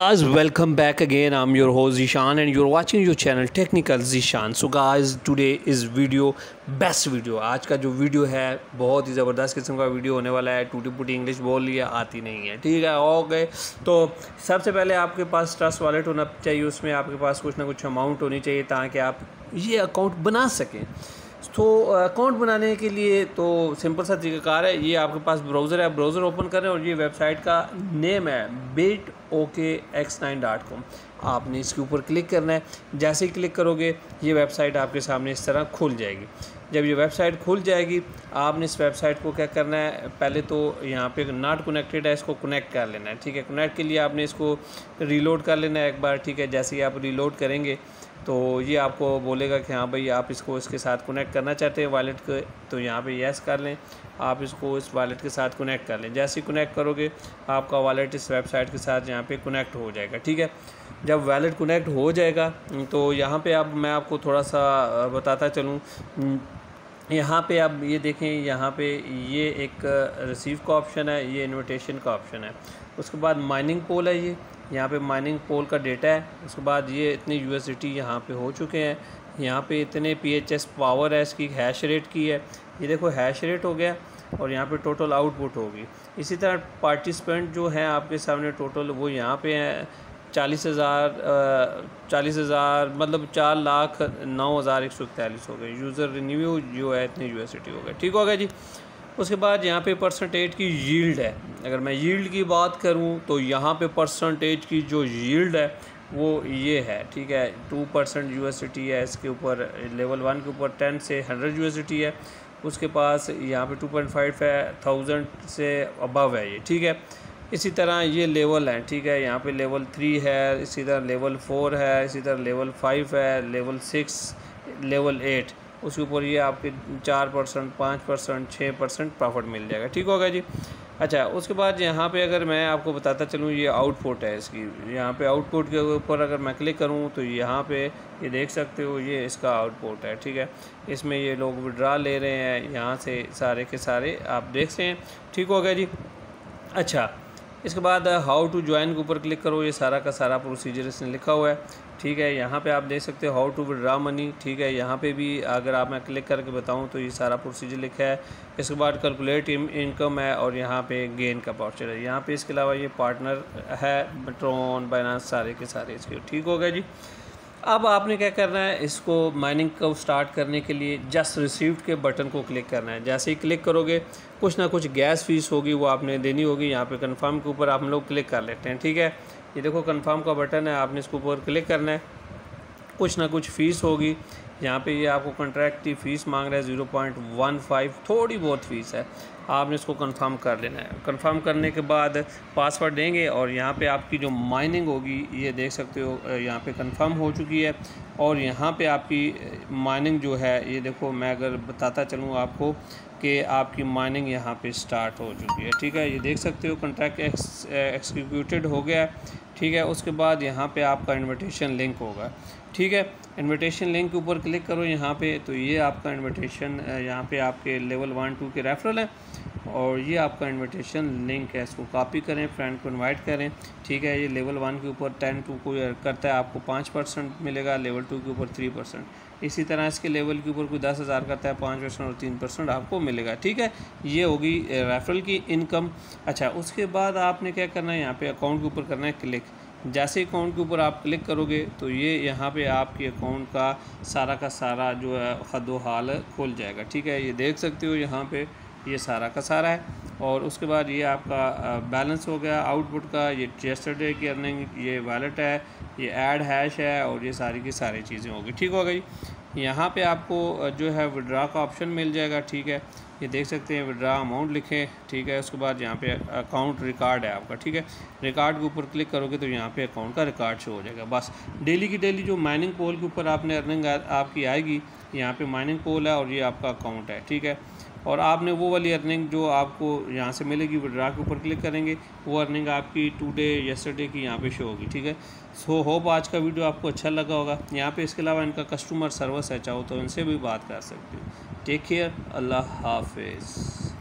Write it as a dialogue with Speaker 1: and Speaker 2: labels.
Speaker 1: Guys, welcome back again. I'm your host Zishan and you're watching your channel Technical Zishan. So guys, today is video best video. आज का जो video है बहुत ही ज़बरदस्त किस्म का वीडियो होने वाला है। टूटी फूटी इंग्लिश बोल लिया आती नहीं है, ठीक है। ओके, तो सबसे पहले आपके पास ट्रस्ट वॉलेट होना चाहिए, उसमें आपके पास कुछ ना कुछ अमाउंट होनी चाहिए ताकि आप ये अकाउंट बना सकें। तो अकाउंट बनाने के लिए तो सिंपल सा तरीक़ाकार है। ये आपके पास ब्राउज़र है, ब्राउज़र ओपन करें और ये वेबसाइट का नेम है bitokx9.com। आपने इसके ऊपर क्लिक करना है। जैसे ही क्लिक करोगे ये वेबसाइट आपके सामने इस तरह खुल जाएगी। जब ये वेबसाइट खुल जाएगी आपने इस वेबसाइट को क्या करना है, पहले तो यहाँ पे नॉट कनेक्टेड है, इसको कनेक्ट कर लेना है, ठीक है। कनेक्ट के लिए आपने इसको रीलोड कर लेना है एक बार, ठीक है। जैसे ही आप रीलोड करेंगे तो ये आपको बोलेगा कि हाँ भाई आप इसको इसके साथ कनेक्ट करना चाहते हैं वॉलेट को, तो यहाँ पे यस कर लें। आप इसको इस वॉलेट के साथ कनेक्ट कर लें। जैसे ही कनेक्ट करोगे आपका वॉलेट इस वेबसाइट के साथ यहाँ पे कनेक्ट हो जाएगा, ठीक है। जब वॉलेट कनेक्ट हो जाएगा तो यहाँ पे अब मैं आपको थोड़ा सा बताता चलूँ। यहाँ पे आप ये देखें, यहाँ पे ये एक रिसीव का ऑप्शन है, ये इनविटेशन का ऑप्शन है। उसके बाद माइनिंग पोल है, ये यहाँ पे माइनिंग पोल का डेटा है। उसके बाद ये इतने USDT यहाँ पे हो चुके हैं, यहाँ पे इतने PHS पावर है, इसकी हैश रेट की है, ये देखो हैश रेट हो गया और यहाँ पे टोटल आउटपुट होगी। इसी तरह पार्टिसिपेंट जो हैं आपके सामने टोटल वो यहाँ पे हैं 40,000 मतलब 4,09,141 हो गए। यूज़र रिन्यू जो है इतने USDT हो गए, ठीक हो गया जी। उसके बाद यहाँ पे परसेंटेज की यील्ड है। अगर मैं यील्ड की बात करूँ तो यहाँ पे परसेंटेज की जो यील्ड है वो ये है, ठीक है। 2% USDT है इसके ऊपर, लेवल 1 के ऊपर 10 से 100 USDT है। उसके पास यहाँ पे 2.5 है, 1000 से अबव है ये, ठीक है। इसी तरह ये लेवल हैं, ठीक है। यहाँ पे लेवल 3 है, इसी तरह लेवल 4 है, इसी तरह लेवल 5 है, लेवल 6, लेवल 8। उसके ऊपर ये आपके 4%, 5%, 6% प्रॉफिट मिल जाएगा, ठीक होगा जी। अच्छा, उसके बाद यहाँ पे अगर मैं आपको बताता चलूँ ये आउटपुट है इसकी। यहाँ पे आउटपुट के ऊपर अगर मैं क्लिक करूँ तो यहाँ पे ये देख सकते हो ये इसका आउटपुट है, ठीक है। इसमें ये लोग विड्रा ले रहे हैं यहाँ से सारे के सारे आप देख सकते हैं, ठीक हो गया जी। अच्छा, इसके बाद हाउ टू ज्वाइन के ऊपर क्लिक करो, ये सारा का सारा प्रोसीजर इसने लिखा हुआ है, ठीक है। यहाँ पे आप देख सकते हो हाउ टू विड्रा मनी, ठीक है। यहाँ पे भी अगर आप मैं क्लिक करके बताऊँ तो ये सारा प्रोसीजर लिखा है। इसके बाद कैलकुलेट इनकम है और यहाँ पे गेन का पार्चर है। यहाँ पे इसके अलावा ये पार्टनर है ट्रोन, बाइनेंस, सारे के सारे इसके, ठीक हो गया जी। अब आपने क्या करना है, इसको माइनिंग को स्टार्ट करने के लिए जस्ट रिसीव्ड के बटन को क्लिक करना है। जैसे ही क्लिक करोगे कुछ ना कुछ गैस फीस होगी वो आपने देनी होगी। यहाँ पे कंफर्म के ऊपर आप लोग क्लिक कर लेते हैं, ठीक है। ये देखो कंफर्म का बटन है, आपने इसके ऊपर क्लिक करना है। कुछ ना कुछ फ़ीस होगी यहाँ पे, ये आपको कॉन्ट्रैक्ट की फ़ीस मांग रहा है 0.15, थोड़ी बहुत फ़ीस है। आपने इसको कंफर्म कर लेना है। कंफर्म करने के बाद पासवर्ड देंगे और यहाँ पे आपकी जो माइनिंग होगी ये देख सकते हो यहाँ पे कंफर्म हो चुकी है। और यहाँ पे आपकी माइनिंग जो है ये देखो, मैं अगर बताता चलूँ आपको कि आपकी माइनिंग यहाँ पे स्टार्ट हो चुकी है, ठीक है। ये देख सकते हो कॉन्ट्रैक्ट एक्सिक्यूटेड हो गया, ठीक है। उसके बाद यहाँ पे आपका इन्विटेशन लिंक होगा, ठीक है। इन्विटेशन लिंक के ऊपर क्लिक करो यहाँ पे, तो ये आपका इन्विटेशन यहाँ पे आपके लेवल 1, 2 के रेफरल है और ये आपका इन्विटेशन लिंक है। इसको कॉपी करें, फ्रेंड को इनवाइट करें, ठीक है। ये लेवल 1 के ऊपर 10 को करता है, आपको 5% मिलेगा। लेवल 2 के ऊपर 3%। इसी तरह इसके लेवल के ऊपर कोई 10,000 करता है, 5% और 3% आपको मिलेगा, ठीक है। ये होगी रेफरल की इनकम। अच्छा, उसके बाद आपने क्या करना है, यहाँ पे अकाउंट के ऊपर करना है क्लिक। जैसे अकाउंट के ऊपर आप क्लिक करोगे तो ये यहाँ पे आपके अकाउंट का सारा जो है खदो हाल खुल जाएगा, ठीक है। ये देख सकते हो यहाँ पे ये सारा का सारा है। और उसके बाद ये आपका बैलेंस हो गया आउटपुट का, ये यस्टरडे की अर्निंग, ये वॉलेट है, ये ऐड हैश है और ये सारी की सारी चीज़ें होगी, ठीक हो गई। यहाँ पे आपको जो है विड्रा का ऑप्शन मिल जाएगा, ठीक है। ये देख सकते हैं विड्रा अमाउंट लिखें, ठीक है। उसके बाद यहाँ पे अकाउंट रिकॉर्ड है आपका, ठीक है। रिकॉर्ड के ऊपर क्लिक करोगे तो यहाँ पे अकाउंट का रिकॉर्ड शो हो जाएगा। बस डेली की डेली जो माइनिंग पोल के ऊपर आपने अर्निंग आपकी आएगी, यहाँ पे माइनिंग पोल है और ये आपका अकाउंट है, ठीक है। और आपने वो वाली अर्निंग जो आपको यहाँ से मिलेगी विड्रा के ऊपर क्लिक करेंगे, वो अर्निंग आपकी टुडे यस्टरडे की यहाँ पे शो होगी, ठीक है। सो होप आज का वीडियो आपको अच्छा लगा होगा। यहाँ पे इसके अलावा इनका कस्टमर सर्विस है, चाहो तो इनसे भी बात कर सकते हो। टेक केयर, अल्लाह हाफिज़।